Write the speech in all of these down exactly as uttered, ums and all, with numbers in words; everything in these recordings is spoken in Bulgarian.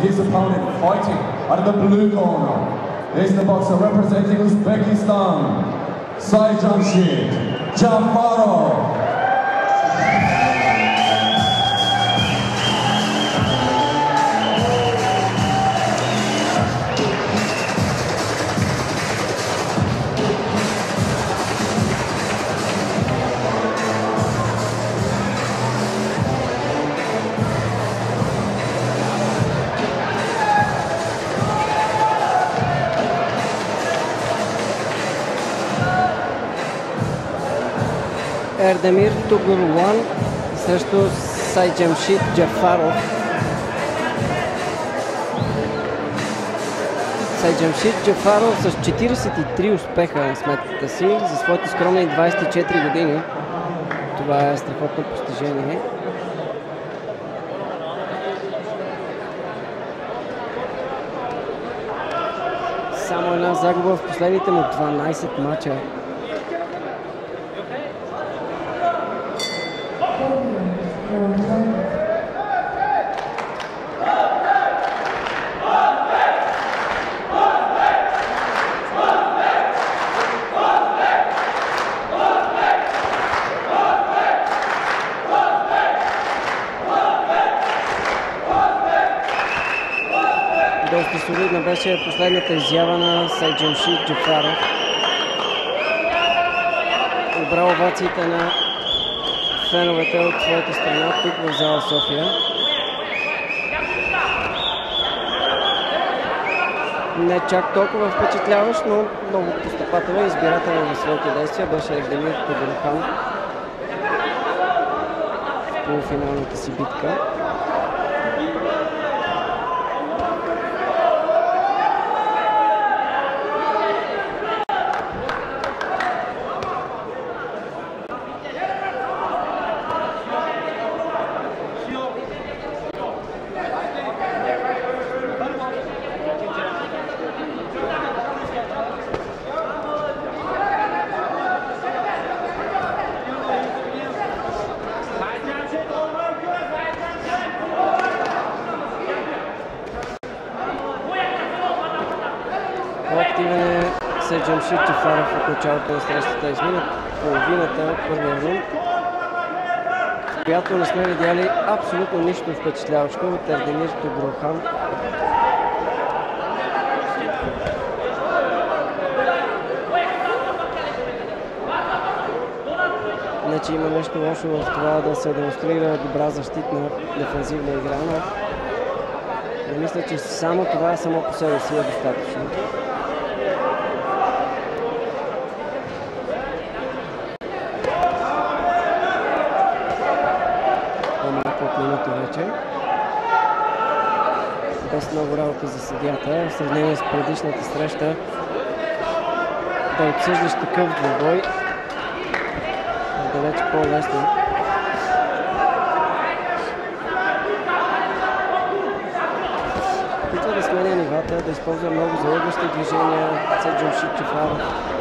his opponent fighting out of the blue corner is the boxer representing Uzbekistan, Saidjamshid Jafarov. Ердемир Тугурлан срещу Сайджамшид Джафаров. Сайджамшид Джафаров с четиридесет и три успеха на сметката си за своите скромни двадесет и четири години. Това е страхотно постижение. Само една загуба в последните му дванадесет мача. Доста солидна беше последната изява на Сайджамшид Джафаров. Обра овациите на феновете от своята страна тук в зала София. Не чак толкова впечатляващ, но много постъпателен и избирателен на своите действия беше Ердемир Тугурлан в полуфиналната си битка. Активен е Сайджамшид Джафаров от началото на срещата. Измина половината от първия рунд, в която не сме видяли абсолютно нищо впечатляващо от Ердемир Тугурлан. Не, че има нещо лошо в това да се демонстрира добра защитна дефензивна игра, но не мисля, че само това само по себе си е достатъчно. Вече. Без много работа за съдията, в сравнение с предишната среща, да отсъждаш такъв двубой е далеч по-лесно. Опитва да сменя нивата, да използва много залъгващи движения Сайджамшид Джафаров.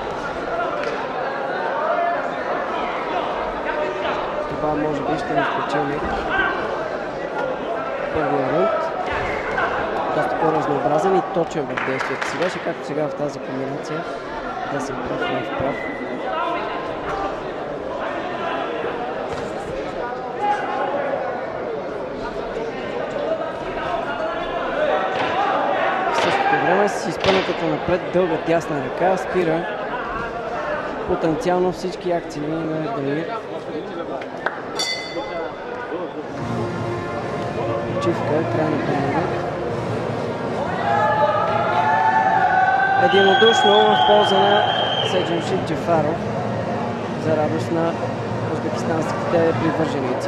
Това може би ще ни спечели първия рунд. Доста по-разнообразен и точен в действията си. Беше както сега в тази комбинация. Да се прав в прав. В същото време с изпънатата напред дълга тясна ръка спира потенциално всички акции на Ердемир. Почивка, край на първия. Единодушно в полза на Сайджамшид Джафаров за радост на узбекистанските привърженици.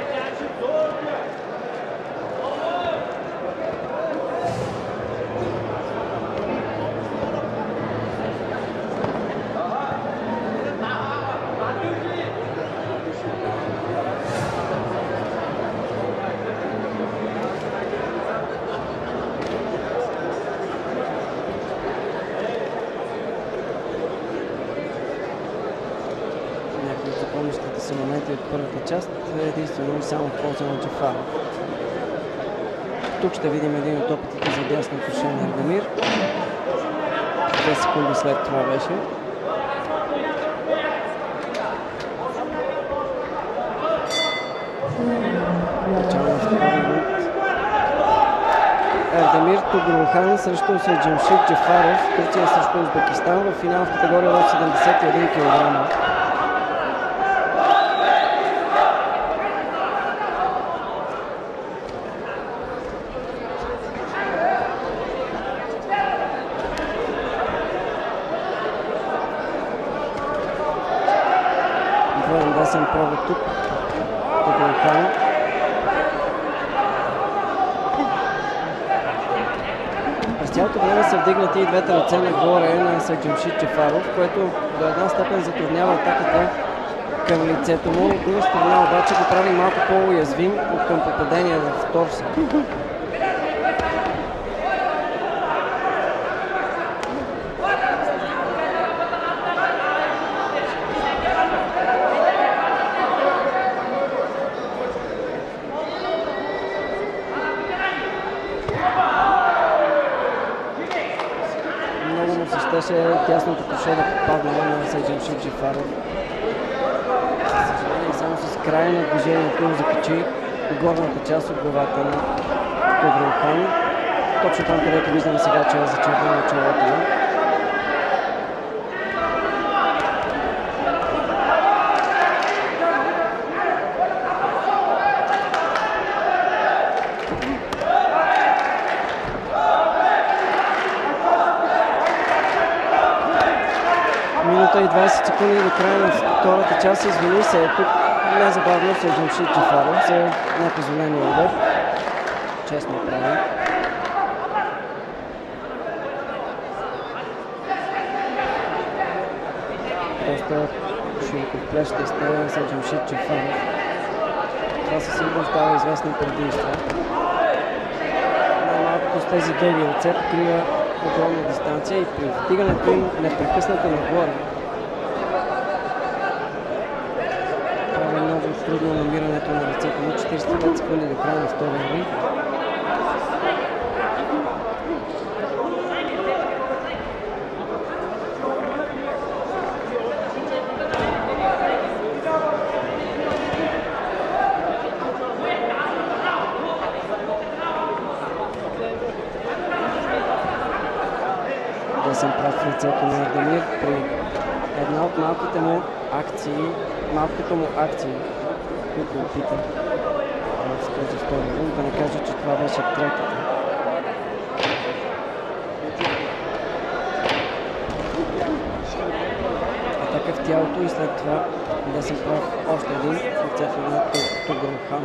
Запомнящите се моменти от първата част е единствено и само в полза на Джафаров. Тук ще видим един от опитите за дясното ши на Ардемир. две секунди след това беше. Начало на втори рунд. Ардемир Тугрулхан срещу Сейджамшид Джафаров. Турция срещу Узбекистан в финал в категория до седемдесет и един килограма. Двоен десен пробва тук. Тугрулхан. През цялото време са вдигнати и двете ръце нагоре на Сейджамшид Джафаров, което до една степен затруднява атаката към лицето му. От друга страна обаче го прави малко по-уязвим към попадение в торса. Щеше тясното коше да попадне на Сейджамшид Джафаров. За съжаление, само с края на движението закачи горната част от главата на Тугрулхан. Точно там, където виждаме сега, че е зачервено челото му. Минута и двадесет секунди до края на втората част. Извини се, е тук незабавно Сейджамшид Джафаров за непозволения удар. Честно прави. Доста широкоплещ става Сейджамшид Джафаров. Това със сигурност става известни предимства. Най-малкото с тези дълги ръце покрива огромна дистанция и при вдигането им непрекъснато нагоре прави много трудно намирането на ръцете му. четиридесет и пет секунди до края на втория рунд. Десен прав в лицето на Ардемир при една от малките му акции, малкото му акции, които опита в този втори рунд, да не кажа, че това беше третата. Атака в тялото и след това десен прав още един в лицето на Тугрулхан.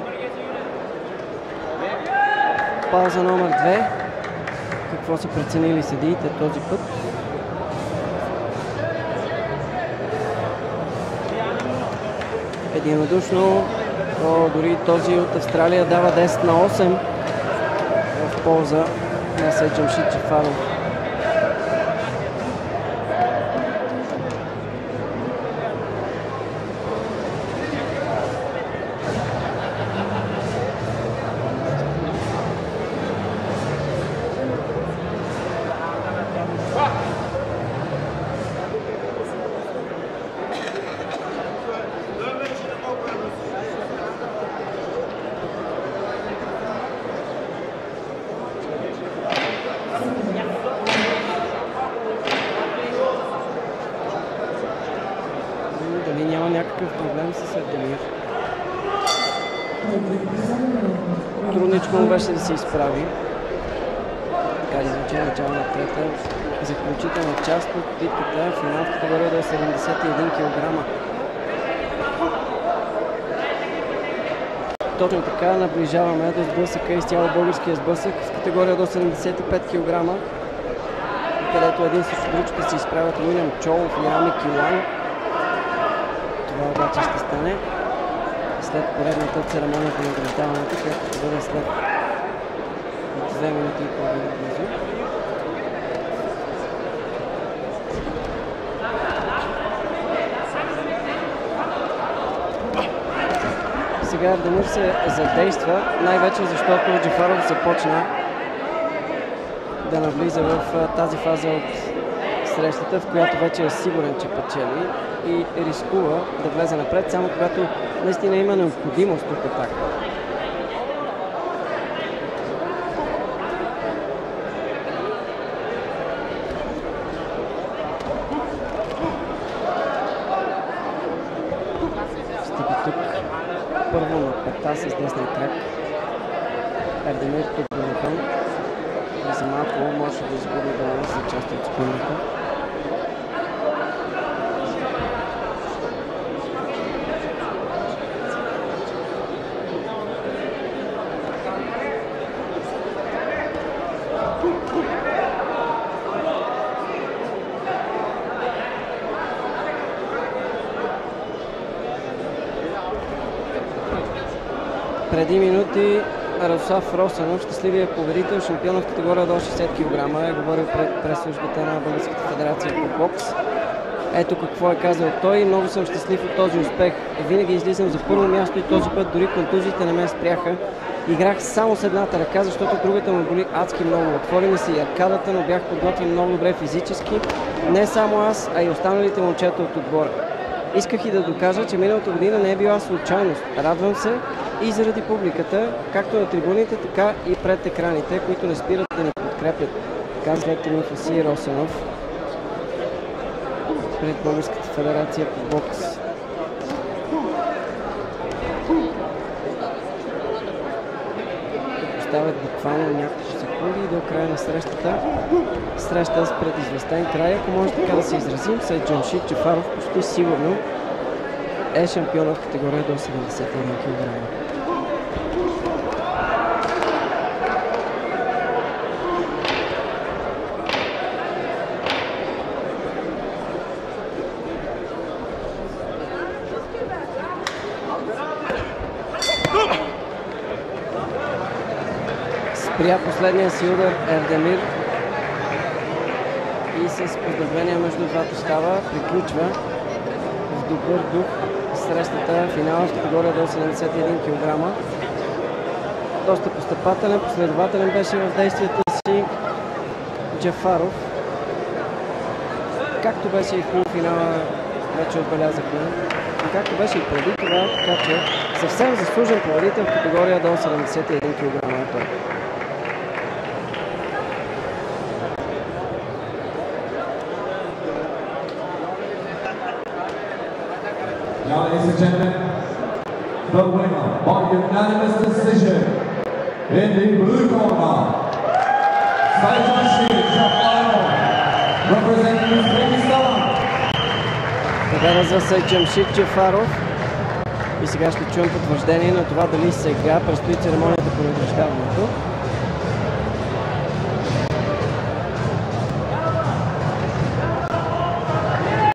Пауза номер две. Какво са преценили съдиите този път? Единодушно, о, дори този от Австралия дава десет на осем в полза на Сейджамшид Джафаров. Дали няма някакъв проблем с Ардемир? Трудничко му беше да се изправи. Така изучи начало на трета, заключителна част от битката, финал в категория до седемдесет и един килограма. Точно така наближаваме до сблъсъка, изцяло българския сблъсък в категория до седемдесет и пет килограма, където един срещу друг ще се изправят Уилям Чолов и Рами Килан. Това обаче ще стане след поредната церемония по награждаването, която ще бъде след две минути и половина близо. сега Ардемир се задейства, най-вече защото Джафаров започна да навлиза в тази фаза от срещата, в която вече е сигурен, че печели и рискува да влезе напред, само когато наистина има необходимост от атака. Стига тук първо на пета с десния крак. Ардемир тук до навън. И за малко може да изгуби баланс за част от спинната. Преди минути Радослав Росенов, щастливия победител, шампион в категория до шейсет килограма, е говорил пред прес-службата на Българската федерация по бокс. Ето какво е казал той: много съм щастлив от този успех. Винаги излизам за първо място и този път дори контузиите не ме спряха. Играх само с едната ръка, защото другата ме боли адски много. Отвори ми се и аркадата, но бях подготвен много добре физически. Не само аз, а и останалите момчета от отбора. Исках и да докажа, че миналата година не е била случайност. Радвам се и заради публиката, както на трибуните, така и пред екраните, които не спират да ни подкрепят, казва Тимофей Росенов пред Българската федерация по бокс. Остават буквално няколко секунди до края на срещата. Среща с предизвестен край, ако може така да се изразим, след Джамшид Джафаров почти сигурно е шампион в категория до седемдесет и един килограма. Спря последния си удар Ардемир и с поздравления между двата става приключва в добър дух срещата финала в категория до седемдесет и един килограма. Доста постъпателен, последователен беше в действията си Джафаров. Както беше и в полуфинала, вече отбелязахме. И както беше и преди това, така че съвсем заслужен победител в категория до седемдесет и един килограма е той. Now, ladies and gentlemen, the winner by unanimous decision in the blue corner, Sajjanshir Jafarov, representing Uzbekistan. Победа за Sajjanshir Jafarov. И сега ще чуем потвърждение на това дали сега предстои церемонията по награждаването.